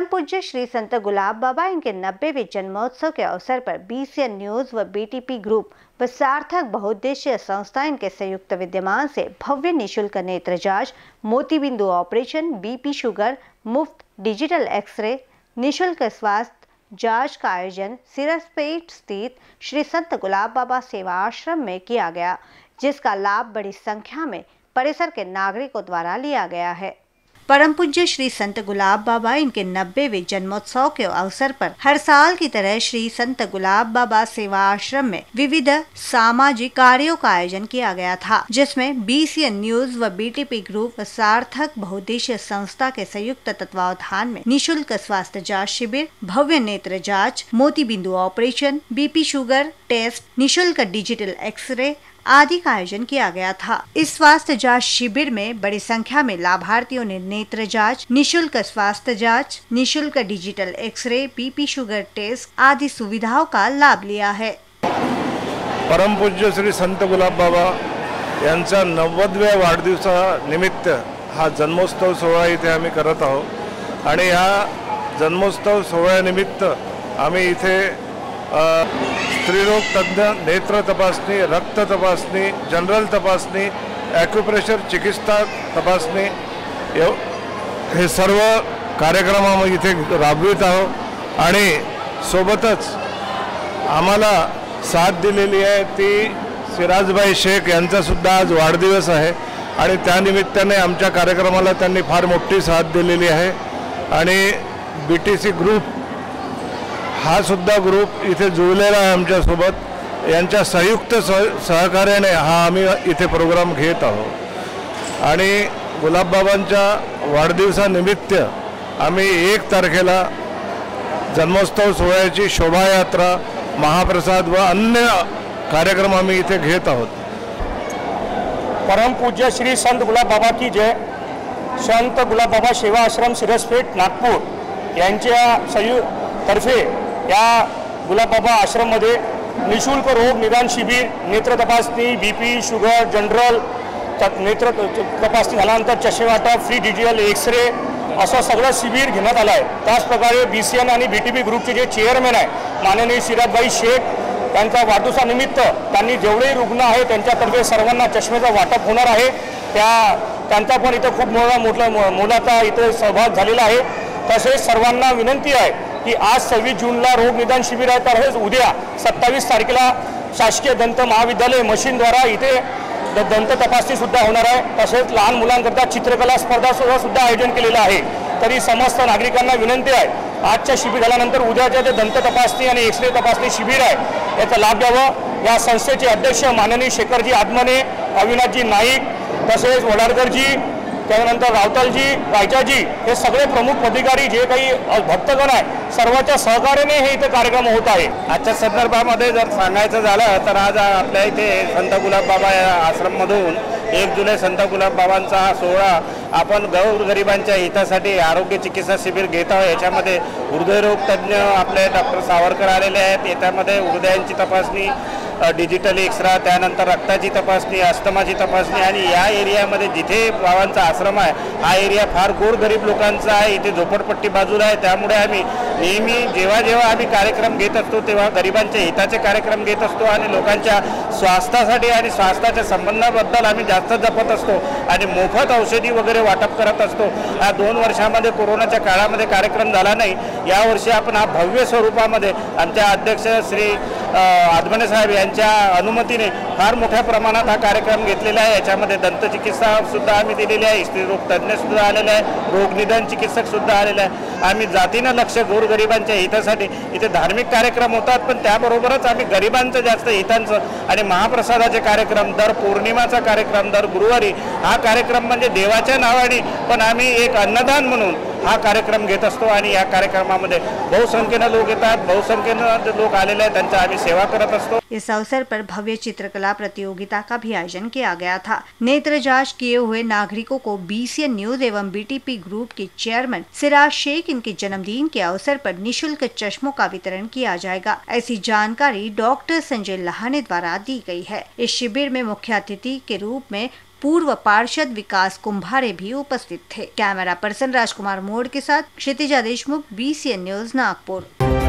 पूज्य श्री संत गुलाब बाबा इनके 90वें जन्मोत्सव के अवसर पर BCN न्यूज व BTP ग्रुप व सार्थक बहुउद्देशीय संस्था इनके संयुक्त विद्यमान से भव्य निःशुल्क नेत्र जांच, मोतीबिंदु ऑपरेशन, BP शुगर, मुफ्त डिजिटल एक्सरे, निःशुल्क स्वास्थ्य जांच का आयोजन सिरसपेट स्थित श्री संत गुलाब बाबा सेवा आश्रम में किया गया, जिसका लाभ बड़ी संख्या में परिसर के नागरिकों द्वारा लिया गया है। परम पूज्य श्री संत गुलाब बाबा इनके 90वें जन्मोत्सव के अवसर पर हर साल की तरह श्री संत गुलाब बाबा सेवा आश्रम में विविध सामाजिक कार्यों का आयोजन किया गया था, जिसमें BCN न्यूज व BTP ग्रुप व सार्थक बहुउद्देशीय संस्था के संयुक्त तत्वावधान में निःशुल्क स्वास्थ्य जांच शिविर, भव्य नेत्र जांच, मोतीबिंदु ऑपरेशन, BP शुगर टेस्ट, निःशुल्क डिजिटल एक्सरे आदि का आयोजन किया गया था। इस स्वास्थ्य जांच शिविर में बड़ी संख्या में लाभार्थियों ने नेत्र जांच, निःशुल्क स्वास्थ्य जांच, निःशुल्क digital x-ray, BP sugar test आदि सुविधाओं का लाभ लिया है। परम पूज्य श्री संत गुलाब बाबा यांचा 90व्या वाढदिवसानिमित्त हा जन्मोत्सव सोहळा इथे आम्ही करत आहोत आणि या जन्मोत्सव सोहळ्यानिमित्त आम्ही इथे स्त्रीरोग तज्ञ, नेत्र तपासणी, रक्त तपासणी, जनरल तपासणी, ॲक्युप्रेशर चिकित्सा तपासणी हे सर्व कार्यक्रम आम्ही इथे राबवित आहोत आणि सोबतच आम्हाला साथ दिलेली आहे ती सिराजभाई शेख यांचा सुद्धा आज वाढदिवस आहे आणि त्यानिमित्ताने आमच्या कार्यक्रमाला त्यांनी फार मोठी साथ दिलेली आहे आणि BTC ग्रुप हा सुद्धा ग्रुप इथे जुळलेला आहे आमच्या सोबत। यांच्या संयुक्त सहकार्याने हा आम्ही इथे प्रोग्राम घेत आहोत आणि गुलाबबाबांच्या वाढदिवसानिमित्त आम्ही 1 तारखेला जन्मोत्सव सोहळ्याची शोभायात्रा, महाप्रसाद व अन्य कार्यक्रम आम्ही इथे घेत आहोत। परम पूज्य श्री संत गुलाब बाबा की जय। संत गुलाब बाबा सेवा आश्रम सिरसपेट नागपूर यांच्या तर्फे या गुलाब बाबा आश्रम मध्ये निःशुल्क रोग निदान शिबिर, नेत्र तपासणी, BP शुगर, जनरल नेत्र तपासणी झाल्यानंतर चष्मे वाटप, फ्री डिजिटल एक्सरे असं सगळं शिबिर घेण्यात आलं आहे। त्याचप्रकारे BCN आणि BTP ग्रुपचे जे चेअरमॅन आहे माननीय सिराजभाई शेख त्यांच्या वाढदिवसानिमित्त त्यांनी जेवढे रुग्ण आहेत त्यांच्यातर्फे सर्वांना चष्मेचं वाटप होणार आहे। त्यांचा पण इथे खूप मोलाचा इथे सहभाग झालेला आहे। तसेच सर्वांना विनंती आहे की आज 26 जूनला रोग निदान शिबिर आहे, तर हेच उद्या 27 तारखेला शासकीय दंत महाविद्यालय मशीनद्वारा इथे दंत तपासणी सुद्धा होणार आहे। तसेच लहान मुलांकरता चित्रकला स्पर्धा सुद्धा आयोजन केलेलं आहे। तरी समस्त नागरिकांना विनंती आहे आजच्या शिबिर झाल्यानंतर उद्याच्या जे दंत तपासणी आणि एक्सरे तपासणी शिबिर आहे याचा लाभ घ्यावा। या संस्थेचे अध्यक्ष माननीय शेखरजी आदमने, अविनाशजी नाईक, तसेच वडारकरजी, त्यानंतर रावतालजी, रायचाजी हे सगळे प्रमुख अधिकारी जे काही भक्तगण आहे सर्वांच्या सहकार्याने हे इथे कार्यक्रम होत आहे। आजच्या संदर्भामध्ये जर सांगायचं झालं तर आज आपल्या इथे संत गुलाब बाबा या आश्रममधून 1 जुलै संत गुलाब बाबांचा हा सोहळा आपण गोरगरिबांच्या हितासाठी आरोग्य चिकित्सा शिबिर घेत आहोत। याच्यामध्ये हृदयरोग तज्ञ आपले डॉक्टर सावरकर आलेले आहेत। याच्यामध्ये हृदयांची तपासणी, डिजिटल एक्सरा, त्यानंतर रक्ताची तपासणी, अस्थमाची तपासणी आणि या एरियामध्ये जिथे बाबांचा आश्रम आहे हा एरिया फार गोरगरीब लोकांचा आहे। इथे झोपडपट्टी बाजूला आहे, त्यामुळे आम्ही नेहमी जेव्हा आम्ही कार्यक्रम घेत असतो तेव्हा गरिबांच्या हिताचे कार्यक्रम घेत असतो आणि लोकांच्या स्वास्थ्यासाठी आणि स्वास्थ्याच्या संबंधाबद्दल आम्ही जास्त जपत असतो आणि मोफत औषधी वगैरे वाटप करत असतो। या 2 वर्षामध्ये कोरोनाच्या काळामध्ये कार्यक्रम झाला नाही। यावर्षी आपण हा भव्य स्वरूपामध्ये आमच्या अध्यक्ष श्री आदमने साहेब यांच्या अनुमतीने फार मोठ्या प्रमाणात हा कार्यक्रम घेतलेला आहे। याच्यामध्ये दंतचिकित्सा सुद्धा आम्ही दिलेली आहे, स्त्रीरोग तज्ञ सुद्धा आलेले आहे, रोग निदान चिकित्सक सुद्धा आलेले आहे। आम्ही जातीनं लक्ष गोरगरिबांच्या हितासाठी इथे धार्मिक कार्यक्रम होतात, पण त्याबरोबरच आम्ही गरिबांचं जास्त हितांचं आणि महाप्रसादाचे कार्यक्रम, दर पौर्णिमाचा कार्यक्रम, दर गुरुवारी हा कार्यक्रम म्हणजे देवाच्या नावाने पण आम्ही एक अन्नदान म्हणून हा कार्यक्रम घेत असतो आणि या कार्यक्रमामध्ये बहुसंख्येने लोक येतात, बहुसंख्येने लोक आलेले आहेत, त्यांचा आम्ही सेवा करत असतो। इस अवसर पर भव्य चित्रकला प्रतियोगिता का भी आयोजन किया गया था। नेत्र जांच किए हुए नागरिकों को BCN न्यूज एवं BTP ग्रुप के चेयरमैन सिराज शेख इनके जन्मदिन के अवसर पर निःशुल्क चश्मों का वितरण किया जाएगा, ऐसी जानकारी डॉक्टर संजय लहाने द्वारा दी गई है। इस शिविर में मुख्य अतिथि के रूप में पूर्व पार्षद विकास कुंभारे भी उपस्थित थे। कैमरा पर्सन राजकुमार मोड़ के साथ क्षितिजा देशमुख, BCN न्यूज, नागपुर।